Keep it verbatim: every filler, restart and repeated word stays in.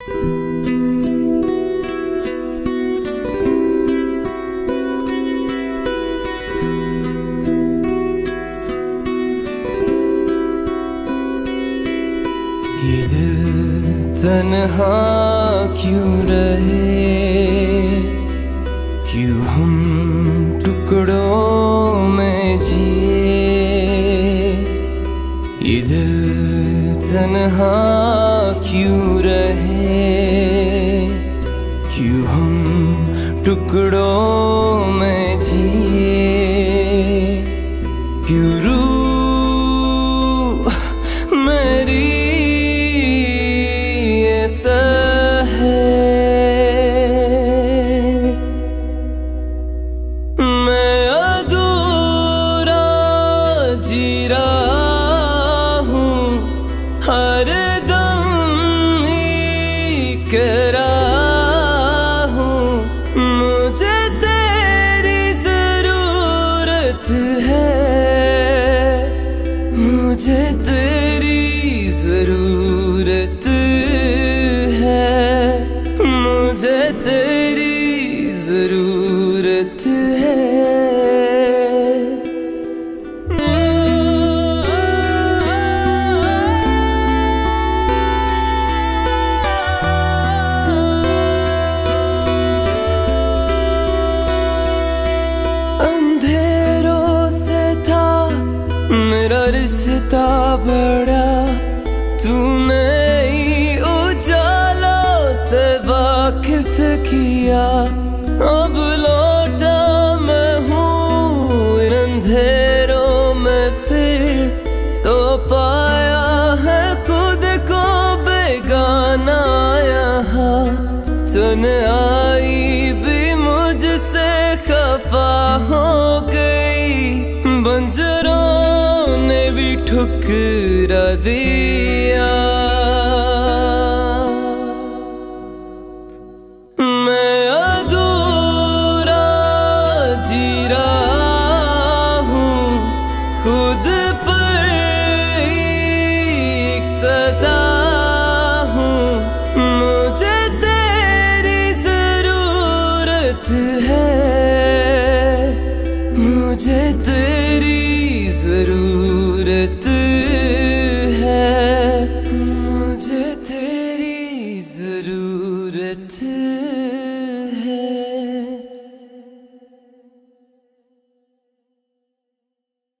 ये दिल तन्हा क्यों रहे, क्यों हम टुकड़ों में जिए। ये दिल तन्हा क्यों रहे, क्यों हम टुकड़ों में जिए। क्यों रूह मेरी ऐसा है, मैं अधूरा जी रहा हूँ, हर दम ही कह रहा हूँ मुझे तेरी जरूरत है, मुझे तेरी जरूरत है, मुझे तेरी जरूरत है। अंधेरों से था मेरा रिश्ता बड़ा, तूने ही उजालों से वाकिफ किया। अब लौटा मैं हूँ इन अंधेरों में फिर, तो पाया है खुद को बेगाना यहाँ। तन्हाई भी मुझसे खफा हो गई, बंजरों ने भी ठुकरा दिया।